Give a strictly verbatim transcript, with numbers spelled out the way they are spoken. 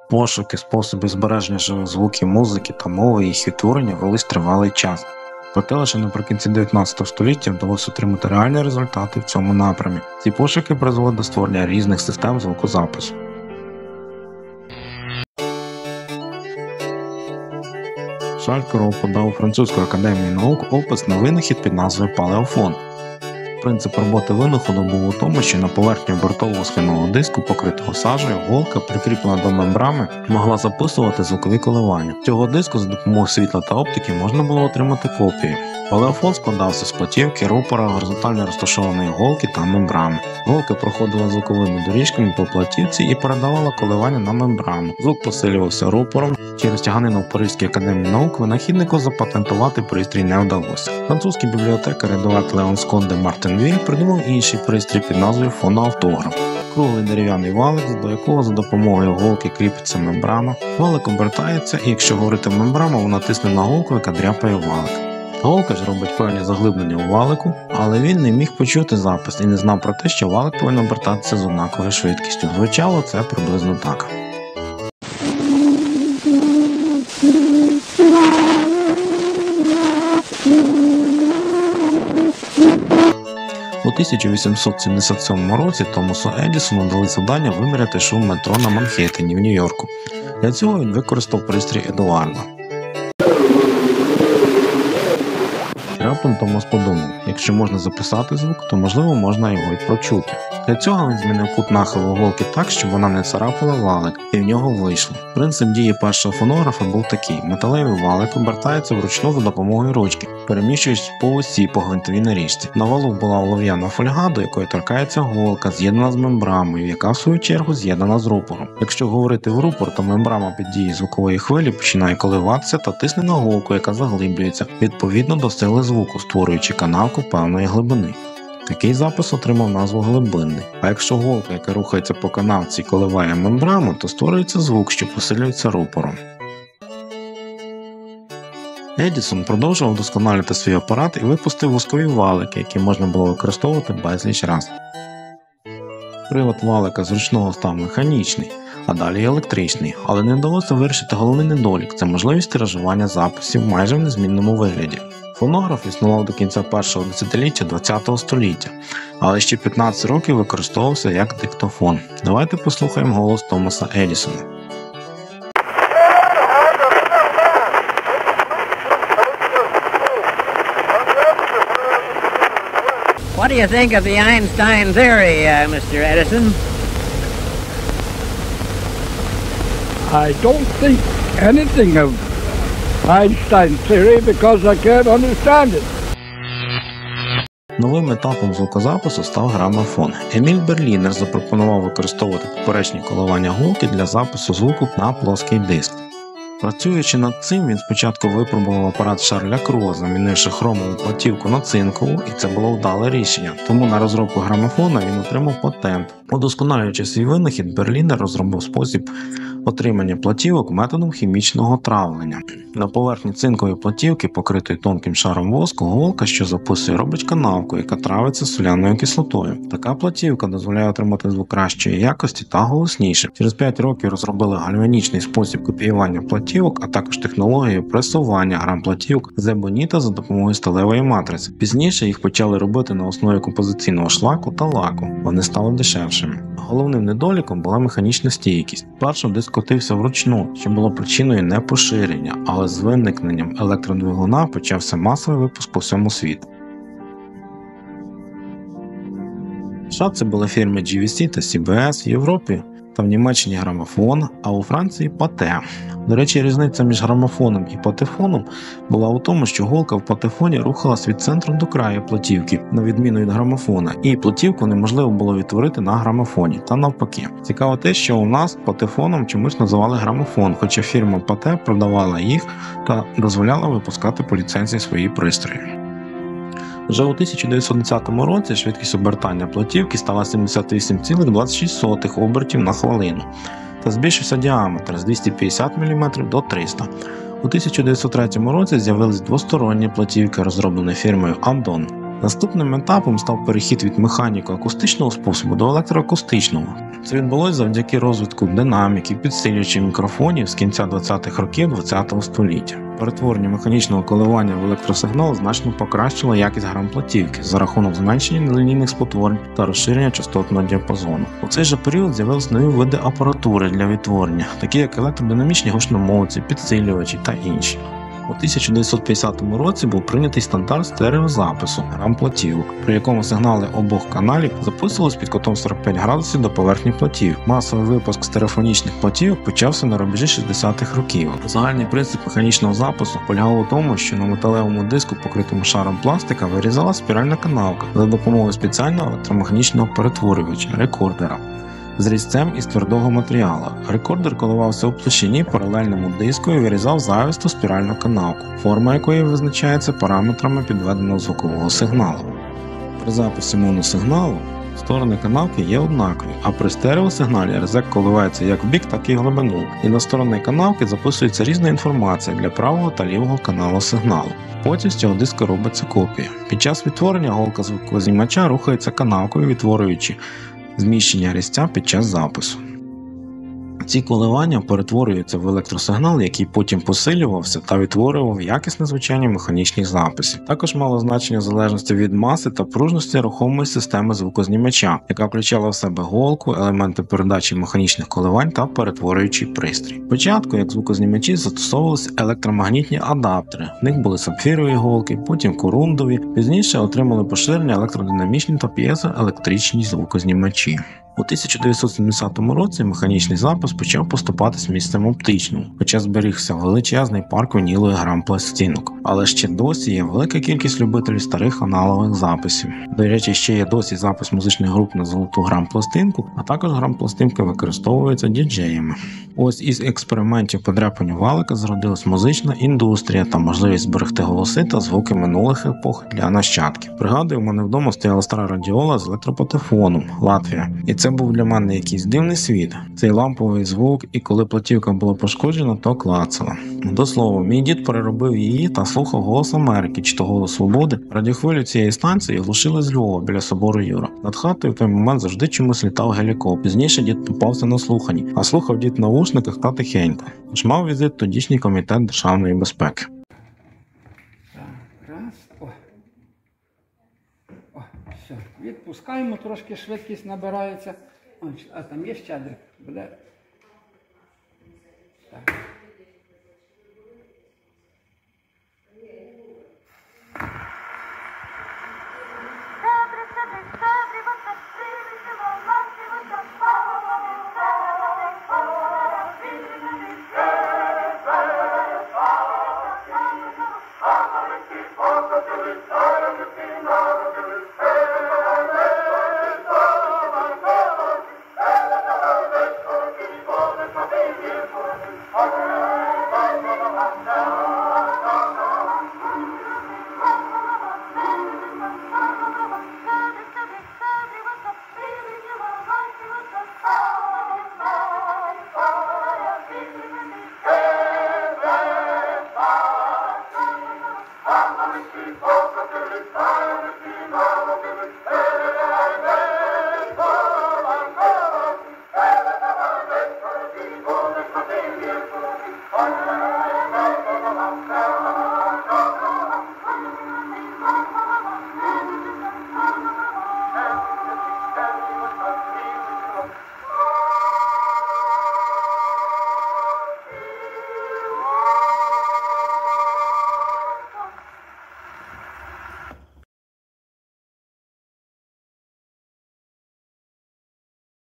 Пошуки, способи збереження живих звуків музики та мови їх відтворення велись тривалий час. Проте лише наприкінці дев'ятнадцятого століття вдалося отримати реальні результати в цьому напрямі. Ці пошуки призвели до створення різних систем звукозапису. Шарль Кро подав у Французьку академію наук опис на винахід під назвою палеофон. Принцип роботи винаходу був у тому, що на поверхню бортового схильного диску, покритого сажею, голка, прикріплена до мембрани, могла записувати звукові коливання. З цього диску за допомогою світла та оптики можна було отримати копії. Палеофон складався з платівки, рупора, горизонтально розташованої голки та мембрани. Голка проходила звуковими доріжками по платівці і передавала коливання на мембрану. Звук посилювався рупором. Через тяганину в Паризькій академії наук винахіднику запатентувати пристрій не вдалося. Французький бібліотекар Едуард Леон Скотт де Мартенвіль придумав інший пристрій під назвою фоноавтограф. Круглий дерев'яний валик, до якого за допомогою голки кріпиться мембрана. Валик обертається, і якщо говорити в мембрану, вона тисне на голку, яка дряпає валик. Голка ж робить певні заглиблення у валику, але він не міг почути запис і не знав про те, що валик повинен обертатися з однаковою швидкістю. Звучало це приблизно так. У тисяча вісімсот сімдесят сьомому році Томасу Едісону дали завдання виміряти шум метро на Манхеттені в Нью-Йорку. Для цього він використав пристрій Едуарда. Раптом Томас подумав, якщо можна записати звук, то можливо можна його й прочути. Для цього він змінив кут нахилу голки так, щоб вона не царапала валик, і в нього вийшло. Принцип дії першого фонографа був такий: металевий валик обертається вручну за допомогою ручки, переміщуючись по осі по гвинтовій наріжці. На валу була олов'яна фольга, до якої торкається голка, з'єднана з мембраною, яка в свою чергу з'єднана з рупором. Якщо говорити в рупор, то мембрана під дією звукової хвилі починає коливатися та тисне на голку, яка заглиблюється, відповідно до сили звуку, створюючи канавку певної глибини. Такий запис отримав назву глибинний. А якщо голка, яка рухається по канавці, коливає мембрану, то створюється звук, що посилюється рупором. Едісон продовжував вдосконалювати свій апарат і випустив воскові валики, які можна було використовувати безліч разів. Привод валика з ручного став механічний, а далі електричний, але не вдалося вирішити головний недолік – це можливість тиражування записів майже в незмінному вигляді. Фонограф існував до кінця першого десятиліття ХХ століття, але ще п'ятнадцять років використовувався як диктофон. Давайте послухаємо голос Томаса Едісона. What do you think of the Einstein theory, uh, Mister Edison? I don't think anything of Einstein's theory because I can't understand it. Новим етапом звукозапису став грамофон. Еміль Берлінер запропонував використовувати поперечні коливання голки для запису звуку на плоский диск. Працюючи над цим, він спочатку випробував апарат Шарля Кро, замінивши хромову платівку на цинкову, і це було вдале рішення. Тому на розробку грамофона він отримав патент. Удосконалюючи свій винахід, Берлінер розробив спосіб отримання платівок методом хімічного травлення. На поверхні цинкової платівки, покритої тонким шаром воску, голка, що записує, робить канавку, яка травиться соляною кислотою. Така платівка дозволяє отримати звук кращої якості та голосніше. Через п'ять років розробили гальванічний спосіб копіювання платівок, а також технологію пресування грамплатівок з ебоніта за допомогою сталевої матриці. Пізніше їх почали робити на основі композиційного шлаку та лаку. Вони стали дешевшими. Головним недоліком була механічна стійкість. Спершу диск котився вручну, що було причиною не поширення, але з виникненням електродвигуна почався масовий випуск по всьому світу. В США це були фірми джі ві сі та сі бі ес, в Європі та в Німеччині грамофон, а у Франції пате. До речі, різниця між грамофоном і патефоном була у тому, що голка в патефоні рухалась від центру до краю платівки, на відміну від грамофона, і платівку неможливо було відтворити на грамофоні, та навпаки. Цікаво те, що у нас патефоном чомусь називали грамофон, хоча фірма пате продавала їх та дозволяла випускати по ліцензії свої пристрої. Вже у тисяча дев'ятсот двадцятому році швидкість обертання платівки стала сімдесят вісім цілих двадцять шість сотих обертів на хвилину та збільшився діаметр з двохсот п'ятдесят міліметрів до трьохсот. У тисяча дев'ятсот третьому році з'явились двосторонні платівки, розроблені фірмою Andon. Наступним етапом став перехід від механіко-акустичного способу до електроакустичного. Це відбулося завдяки розвитку динаміки, підсилювачів мікрофонів з кінця двадцятих років ХХ століття. Перетворення механічного коливання в електросигнал значно покращило якість грамплатівки за рахунок зменшення нелінійних спотворень та розширення частотного діапазону. У цей же період з'явились нові види апаратури для відтворення, такі як електродинамічні гучномовці, підсилювачі та інші. У тисяча дев'ятсот п'ятдесятому році був прийнятий стандарт стереозапису грамплатівок, при якому сигнали обох каналів записувались під кутом сорок п'ять градусів до поверхні платів. Масовий випуск стереофонічних платівок почався на рубежі шістдесятих років. Загальний принцип механічного запису полягав у тому, що на металевому диску, покритому шаром пластика, вирізала спіральна канавка за допомогою спеціального електромеханічного перетворювача – рекордера з різцем із твердого матеріалу. Рекордер коливався у площині паралельному диску і вирізав завісту спіральну канавку, форма якої визначається параметрами підведеного звукового сигналу. При записі моносигналу сторони канавки є однакові, а при стереосигналі різек коливається як в бік, так і в глибину, і на сторони канавки записується різна інформація для правого та лівого каналу сигналу. Потім з цього диска робиться копія. Під час відтворення голка звукознімача рухається канавкою, відтворюючи зміщення різця під час запису. Ці коливання перетворюються в електросигнал, який потім посилювався та відтворював якісне звучання механічних записів. Також мало значення в залежності від маси та пружності рухомої системи звукознімача, яка включала в себе голку, елементи передачі механічних коливань та перетворюючий пристрій. Спочатку, як звукознімачі, застосовувалися електромагнітні адаптери. В них були сапфірові голки, потім корундові, пізніше отримали поширення електродинамічні та п'єзоелектричні звукознімачі. У тисяча дев'ятсот сімдесятому році механічний запис почав поступатись місцем оптичному, хоча зберігся величезний парк вінілових грампластинок. Але ще досі є велика кількість любителів старих аналогових записів. До речі, ще є досі запис музичних груп на золоту грампластинку, а також грампластинки використовуються діджеями. Ось із експериментів по дряпанню валика зродилась музична індустрія та можливість зберегти голоси та звуки минулих епох для нащадків. Пригадую, у мене вдома стояла стара радіола з електропатефоном Латвія. І це був для мене якийсь дивний світ. Цей ламповий звук, і коли платівка була пошкоджена, то клацала. До слова, мій дід переробив її та слухав «Голос Америки» чи то «Голос Свободи». Радіохвилю цієї станції глушили з Львова біля собору Юра. Над хатою в той момент завжди чомусь літав гелікоптер. Пізніше дід попався на слуханні, а слухав дід в навушниках та тихенько. Тож мав візит тодішній комітет державної безпеки. Раз, о. О, все. Відпускаємо, трошки швидкість набирається. О, а там є щедрик. Буде. Так. Thank you.